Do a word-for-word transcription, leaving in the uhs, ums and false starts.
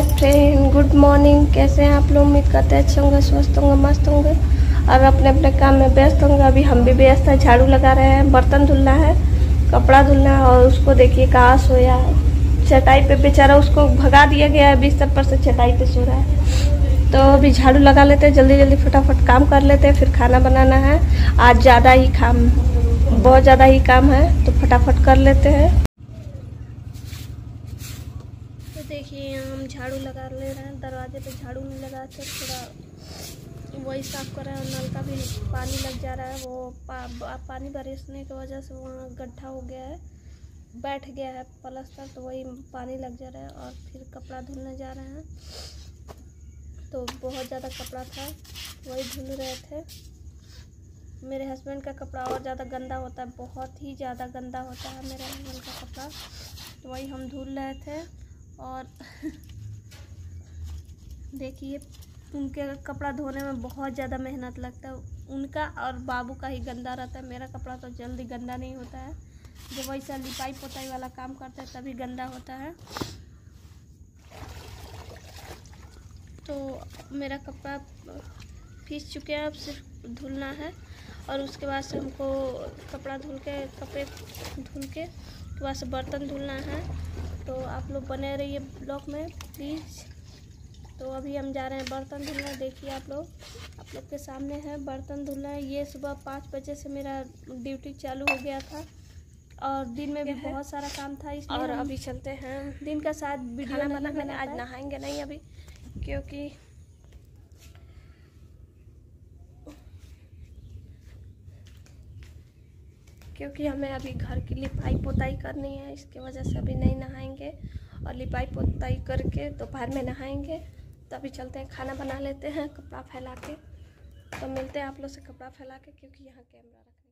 Friend, good morning. कैसे हैं आप लोग? उम्मीद करते हैं अच्छे होंगे, स्वस्थ होंगे, मस्त होंगे और अपने अपने काम में व्यस्त होंगे। अभी हम भी व्यस्त हैं, झाड़ू लगा रहे हैं, बर्तन धुलना है, कपड़ा धुलना है। और उसको देखिए कहाँ सोया है, चटाई पे बेचारा, उसको भगा दिया गया है बिस्तर पर से, चटाई पे सो रहा है। तो अभी झाड़ू लगा लेते हैं, जल्दी जल्दी फटाफट काम कर लेते हैं, फिर खाना बनाना है। आज ज़्यादा ही काम, बहुत ज़्यादा ही काम है, तो फटाफट कर लेते हैं। तो देखिए यहाँ हम झाड़ू लगा ले रहे हैं, दरवाजे पे झाड़ू नहीं लगा के थोड़ा वही साफ़ कर रहे हैं। नल का भी पानी लग जा रहा है, वो पा, पानी बरसने की वजह से वहाँ गड्ढा हो गया है, बैठ गया है प्लास्टर, तो वही पानी लग जा रहा है। और फिर कपड़ा धुलने जा रहे हैं, तो बहुत ज़्यादा कपड़ा था, वही धुल रहे थे। मेरे हस्बैंड का कपड़ा और ज़्यादा गंदा होता है, बहुत ही ज़्यादा गंदा होता है मेरे हस्बैंड का कपड़ा, तो वही हम धुल रहे थे। और देखिए उनके कपड़ा धोने में बहुत ज़्यादा मेहनत लगता है, उनका और बाबू का ही गंदा रहता है। मेरा कपड़ा तो जल्दी गंदा नहीं होता है, जब वैसा लिपाई पोताई वाला काम करते हैं तभी गंदा होता है। तो मेरा कपड़ा फीस चुके हैं, अब सिर्फ धुलना है। और उसके बाद से हमको कपड़ा धुल के, कपड़े धुल के उसके बाद से बर्तन धुलना है। तो आप लोग बने रहिए ब्लॉग में प्लीज़। तो अभी हम जा रहे हैं बर्तन धुलना। देखिए आप लोग, आप लोग के सामने है बर्तन धुलना है। ये सुबह पाँच बजे से मेरा ड्यूटी चालू हो गया था और दिन में भी बहुत सारा काम था, इसलिए और अभी चलते हैं दिन का साथ वीडियो नहीं बना। मैंने आज नहाएंगे नहीं अभी, क्योंकि क्योंकि हमें अभी घर की लिपाई पोताई करनी है, इसके वजह से अभी नहीं नहाएंगे। और लिपाई पोताई करके दोपहर में नहाएंगे। तो अभी चलते हैं, खाना बना लेते हैं, कपड़ा फैला के। तो मिलते हैं आप लोग से कपड़ा फैला के, क्योंकि यहाँ कैमरा रखना